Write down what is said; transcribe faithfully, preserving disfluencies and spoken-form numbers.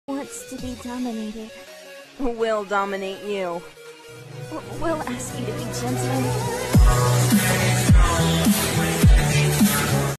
wants to be dominated. We'll dominate you. W- we'll ask you to be gentle.